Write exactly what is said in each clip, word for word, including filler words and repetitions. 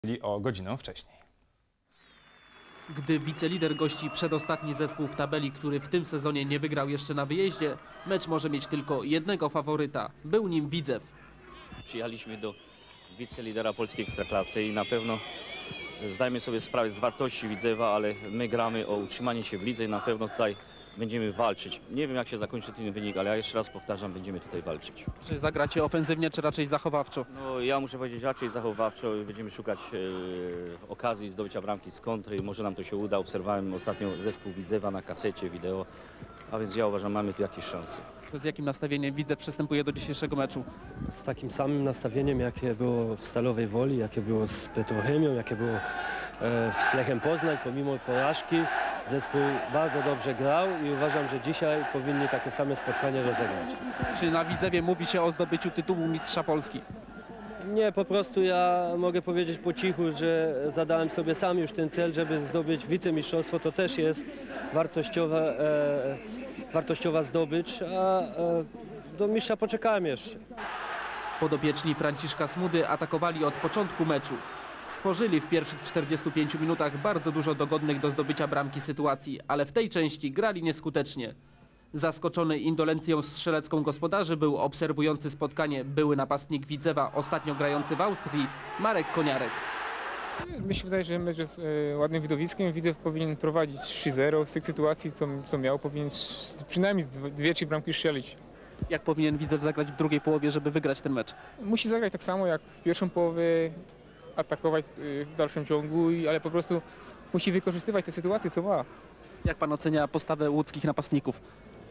o godzinę wcześniej. Gdy wicelider gości przedostatni zespół w tabeli, który w tym sezonie nie wygrał jeszcze na wyjeździe, mecz może mieć tylko jednego faworyta. Był nim Widzew. Przyjechaliśmy do wicelidera polskiej ekstraklasy i na pewno zdajemy sobie sprawę z wartości Widzewa, ale my gramy o utrzymanie się w lidze i na pewno tutaj będziemy walczyć. Nie wiem, jak się zakończy ten wynik, ale ja jeszcze raz powtarzam, będziemy tutaj walczyć. Czy zagracie ofensywnie, czy raczej zachowawczo? No, ja muszę powiedzieć raczej zachowawczo. Będziemy szukać e, okazji zdobycia bramki z kontry. Może nam to się uda. Obserwowałem ostatnio zespół Widzewa na kasecie wideo, a więc ja uważam, mamy tu jakieś szanse. Z jakim nastawieniem Widzew przystępuje do dzisiejszego meczu? Z takim samym nastawieniem, jakie było w Stalowej Woli, jakie było z Petrochemią, jakie było z Lechem Poznań. Pomimo porażki zespół bardzo dobrze grał i uważam, że dzisiaj powinni takie same spotkanie rozegrać. Czy na Widzewie mówi się o zdobyciu tytułu mistrza Polski? Nie, po prostu ja mogę powiedzieć po cichu, że zadałem sobie sam już ten cel, żeby zdobyć wicemistrzostwo. To też jest wartościowa, e, wartościowa zdobycz, a e, do mistrza poczekałem jeszcze. Podopieczni Franciszka Smudy atakowali od początku meczu. Stworzyli w pierwszych czterdziestu pięciu minutach bardzo dużo dogodnych do zdobycia bramki sytuacji, ale w tej części grali nieskutecznie. Zaskoczony indolencją strzelecką gospodarzy był obserwujący spotkanie były napastnik Widzewa, ostatnio grający w Austrii, Marek Koniarek. Mi się wydaje, że mecz jest e, ładnym widowiskiem. Widzew powinien prowadzić trzy zero. Z tych sytuacji, co, co miał, powinien przynajmniej dwie, trzy bramki strzelić. Jak powinien Widzew zagrać w drugiej połowie, żeby wygrać ten mecz? Musi zagrać tak samo jak w pierwszą połowę, atakować e, w dalszym ciągu, ale po prostu musi wykorzystywać te sytuacje, co ma. Jak pan ocenia postawę łódzkich napastników?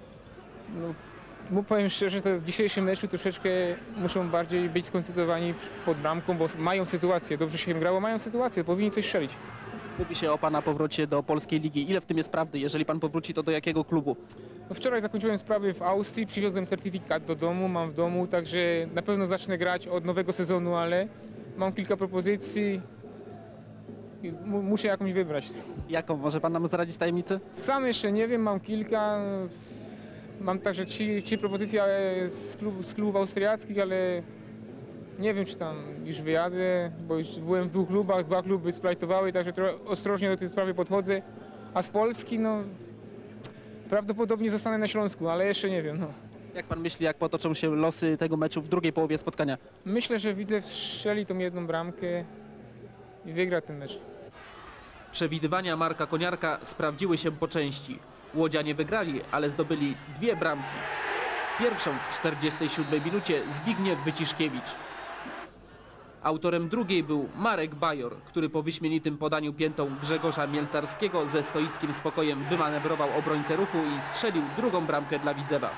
No, powiem szczerze, że w dzisiejszym meczu troszeczkę muszą bardziej być skoncentrowani pod bramką, bo mają sytuację, dobrze się im grało, mają sytuację, powinni coś strzelić. Mówi się o pana powrocie do polskiej ligi. Ile w tym jest prawdy? Jeżeli pan powróci, to do jakiego klubu? No, wczoraj zakończyłem sprawy w Austrii, przywiozłem certyfikat do domu, mam w domu, także na pewno zacznę grać od nowego sezonu, ale mam kilka propozycji i mu muszę jakąś wybrać. Jaką? Może pan nam zdradzić tajemnicę? Sam jeszcze nie wiem, mam kilka. Mam także trzy, trzy propozycje z, klub, z klubów austriackich, ale nie wiem, czy tam już wyjadę, bo już byłem w dwóch klubach, dwa kluby splajtowały, także trochę ostrożnie do tej sprawy podchodzę. A z Polski, no prawdopodobnie zostanę na Śląsku, ale jeszcze nie wiem. No. Jak pan myśli, jak potoczą się losy tego meczu w drugiej połowie spotkania? Myślę, że Widzew strzeli tą jedną bramkę i wygra ten mecz. Przewidywania Marka Koniarka sprawdziły się po części. Łodzianie wygrali, ale zdobyli dwie bramki. Pierwszą w czterdziestej siódmej minucie Zbigniew Wyciszkiewicz. Autorem drugiej był Marek Bajor, który po wyśmienitym podaniu piętą Grzegorza Mielcarskiego ze stoickim spokojem wymanewrował obrońcę Ruchu i strzelił drugą bramkę dla Widzewa.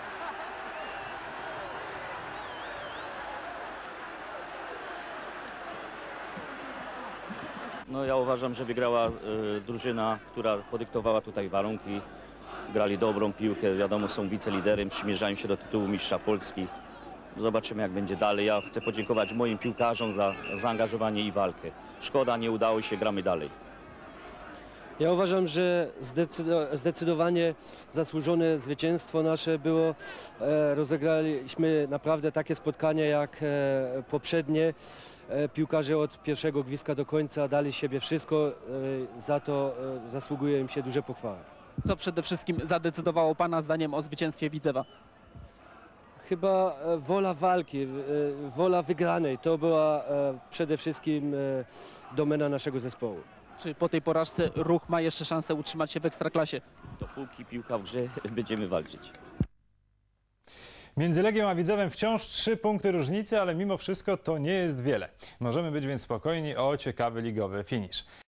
No, ja uważam, że wygrała y, drużyna, która podyktowała tutaj warunki. Grali dobrą piłkę, wiadomo, są wiceliderem, przymierzają się do tytułu mistrza Polski. Zobaczymy, jak będzie dalej. Ja chcę podziękować moim piłkarzom za zaangażowanie i walkę. Szkoda, nie udało się, gramy dalej. Ja uważam, że zdecydowanie zasłużone zwycięstwo nasze było. E, rozegraliśmy naprawdę takie spotkanie jak e, poprzednie. E, piłkarze od pierwszego gwizdka do końca dali z siebie wszystko. E, za to e, zasługuje im się duże pochwały. Co przede wszystkim zadecydowało pana zdaniem o zwycięstwie Widzewa? Chyba e, wola walki, e, wola wygranej. To była e, przede wszystkim e, domena naszego zespołu. Czy po tej porażce Ruch ma jeszcze szansę utrzymać się w Ekstraklasie? Dopóki piłka w grze, będziemy walczyć. Między Legią a Widzewem wciąż trzy punkty różnicy, ale mimo wszystko to nie jest wiele. Możemy być więc spokojni o ciekawy ligowy finisz.